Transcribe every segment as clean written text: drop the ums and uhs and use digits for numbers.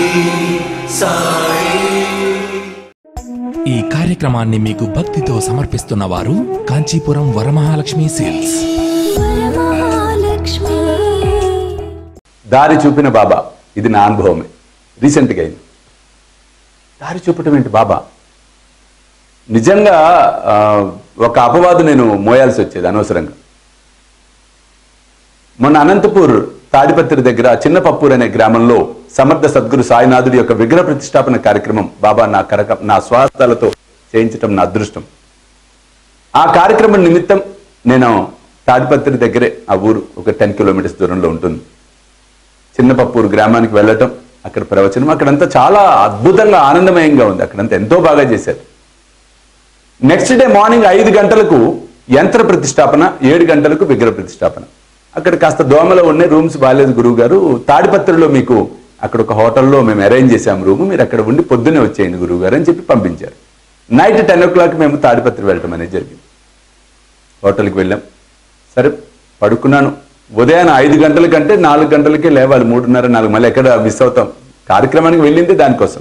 ఈ కార్యక్రమాన్ని మీకు భక్తితో సమర్పిస్తున్న వారు కాంచీపురం వరమహాలక్ష్మి సేల్స్. దారి చూపిన బాబా, ఇది నా అనుభవమే. రీసెంట్గా అయింది. దారి చూపటం ఏంటి బాబా? నిజంగా ఒక అపవాదు నేను మోయాల్సి వచ్చేది అనవసరంగా. మొన్న అనంతపూర్ తాడిపత్రి దగ్గర చిన్నపప్పూర్ అనే గ్రామంలో సమర్థ సద్గురు సాయినాథుడి యొక్క విగ్రహ ప్రతిష్టాపన కార్యక్రమం బాబా నా స్వహస్తాలతో చేయించటం నా అదృష్టం. ఆ కార్యక్రమం నిమిత్తం నేను తాడిపత్రి దగ్గరే, ఆ ఊరు ఒక 10 కిలోమీటర్స్ దూరంలో ఉంటుంది, చిన్నపప్పూర్ గ్రామానికి వెళ్ళటం, అక్కడ ప్రవచనం, అక్కడంతా చాలా అద్భుతంగా ఆనందమయంగా ఉంది. అక్కడంతా ఎంతో బాగా చేశారు. నెక్స్ట్ డే మార్నింగ్ 5 గంటలకు యంత్ర ప్రతిష్టాపన, 7 గంటలకు విగ్రహ ప్రతిష్టాపన. అక్కడ కాస్త దోమలో ఉన్న రూమ్స్ బాగాలేదు గురువు గారు, తాడిపత్రిలో మీకు అక్కడ ఒక హోటల్లో మేము అరేంజ్ చేసాము రూము, మీరు అక్కడ ఉండి పొద్దున్నే వచ్చేయండి గురువు గారు అని చెప్పి పంపించారు. నైట్ 10 o'clock మేము తాడిపత్రి వెళ్ళటం అనేది జరిగింది. హోటల్కి వెళ్ళాం. సరే పడుకున్నాను. ఉదయాన్నే 5 గంటల కంటే 4 గంటలకే లేవాలి, 3:30, 4 మళ్ళీ ఎక్కడ మిస్ అవుతాం. కార్యక్రమానికి వెళ్ళింది దానికోసం.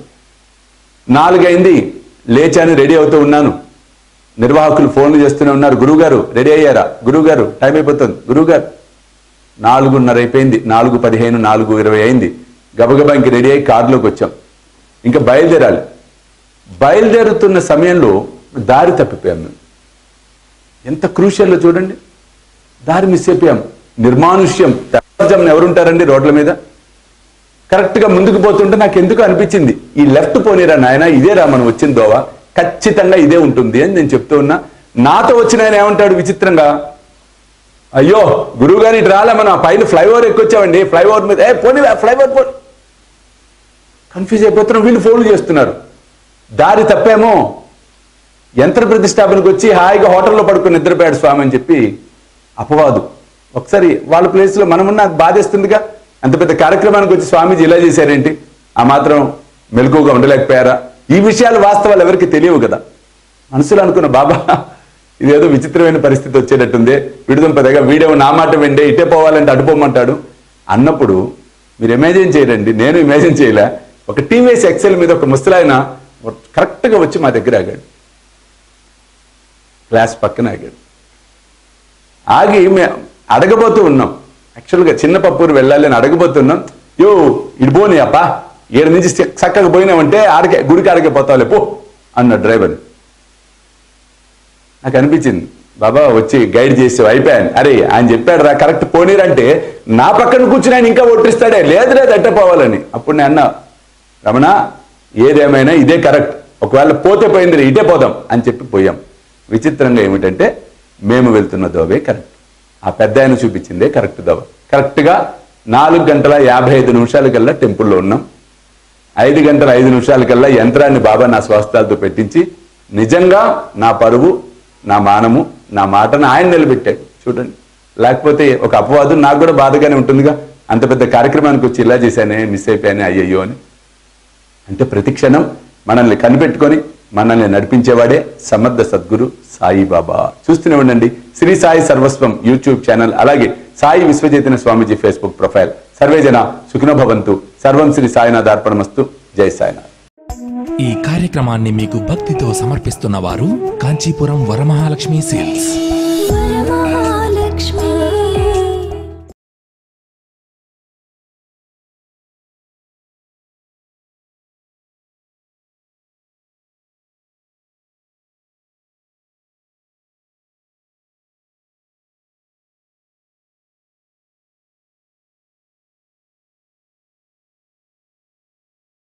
4 అయింది, లేచాను, రెడీ అవుతూ ఉన్నాను. నిర్వాహకులు ఫోన్లు చేస్తూనే ఉన్నారు, గురువుగారు రెడీ అయ్యారా, గురువుగారు టైం అయిపోతుంది, గురువుగారు. 4:30 అయిపోయింది, 4:15, 4:20 అయింది. గబగబా ఇంక రెడీ అయ్యి కారులోకి వచ్చాం. ఇంకా బయలుదేరాలి. బయలుదేరుతున్న సమయంలో దారి తప్పిపోయాం మేము. ఎంత క్రూషియల్లో చూడండి, దారి మిస్ అయిపోయాం. నిర్మానుష్యం, తెల్లవారుజామున ఎవరుంటారండి రోడ్ల మీద? కరెక్ట్గా ముందుకు పోతుంటే నాకు ఎందుకు అనిపించింది, ఈ లెఫ్ట్ పోనీరా నాయన, ఇదేరా మనం వచ్చిన దోవ, ఖచ్చితంగా ఇదే ఉంటుంది అని నేను చెప్తూ ఉన్నా. నాతో వచ్చిన ఆయన ఏమంటాడు విచిత్రంగా, అయ్యో గురువు గారు ఇటు రాలే, మనం పైన ఫ్లైఓవర్ ఎక్కొచ్చామండి, ఫ్లైఓవర్ మీద పోనీ ఫ్లైఓవర్ పో. కన్ఫ్యూజ్ అయిపోతున్నాం. వీళ్ళు ఫోన్లు చేస్తున్నారు. దారి తప్పేమో. యంత్ర ప్రతిష్టాపనకు వచ్చి హాయిగా హోటల్లో పడుకుని నిద్రపోయాడు స్వామి అని చెప్పి అపవాదు. ఒకసారి వాళ్ళ ప్లేస్లో మనమున్న బాధేస్తుందిగా. అంత పెద్ద కార్యక్రమానికి వచ్చి స్వామీజీ ఇలా చేశారేంటి, ఆ మాత్రం మెలకుగా ఉండలేకపోయారా? ఈ విషయాలు వాస్తవాలు ఎవరికి తెలియవు కదా. మనసులో అనుకున్న బాబా ఇదేదో విచిత్రమైన పరిస్థితి వచ్చేటట్టుంది, విడుదల పెద్దగా వీడేమో నా మాట వెండే, ఇటే పోవాలంటే అటుపోమంటాడు అన్నప్పుడు మీరు ఇమాజిన్ చేయరండి, నేను ఇమాజిన్ చేయలే. ఒక టీవీఎస్ ఎక్సెల్ మీద ఒక ముసలాయన కరెక్ట్గా వచ్చి మా దగ్గర ఆగాడు. క్లాస్ పక్కన ఆగాడు. ఆగి అడగబోతూ ఉన్నాం. యాక్చువల్గా చిన్నపప్పూరు వెళ్ళాలి అని అడగబోతున్నాం. యో ఇటు పోనీ అప్ప, 7 నుంచి చక్కగా పోయినామంటే ఆడికే గుడికి ఆడికే పోతావులే పో అన్న డ్రైవర్. నాకు అనిపించింది బాబా వచ్చి గైడ్ చేసావు, అయిపోయాను. అరే ఆయన చెప్పాడు రా కరెక్ట్ పోనీరంటే నా పక్కన కూర్చుని ఆయన ఇంకా ఒట్టిస్తాడే, లేదు లేదు అట్టే పోవాలని. అప్పుడు నేను అన్నా, రమణ ఏదేమైనా ఇదే కరెక్ట్, ఒకవేళ పోతే పోయింది ఇటే పోదాం అని చెప్పి పోయాం. విచిత్రంగా ఏమిటంటే మేము వెళ్తున్న దోవే కరెక్ట్, ఆ పెద్ద ఆయన చూపించిందే కరెక్ట్ దోవ. కరెక్ట్గా 4:55 టెంపుల్లో ఉన్నాం. 5:05 యంత్రాన్ని బాబా నా స్వస్థాలతో పెట్టించి నిజంగా నా పరువు, నా మానము, నా మాటను ఆయన నిలబెట్టాడు చూడండి. లేకపోతే ఒక అపవాదు నాకు కూడా బాధగానే ఉంటుందిగా, అంత పెద్ద కార్యక్రమానికి వచ్చి ఇలా చేశానే, మిస్ అయిపోయానే, అయ్యయ్యో అని. అంటే ప్రతి క్షణం మనల్ని కనిపెట్టుకొని మనల్ని నడిపించేవాడే సమర్థ సద్గురు సాయిబాబా. చూస్తూనే ఉండండి శ్రీ సాయి సర్వస్వం యూట్యూబ్ ఛానల్, అలాగే సాయి విశ్వచైతన్య స్వామీజీ ఫేస్బుక్ ప్రొఫైల్. సర్వేజన సుఖినో భవంతు. సర్వం శ్రీ సాయినాథ్ అర్పణమస్తు. జై సాయినాథ్. ఈ కార్యక్రమాన్ని మీకు భక్తితో సమర్పిస్తున్న వారు కాంచీపురం వరమహాలక్ష్మి సేల్స్.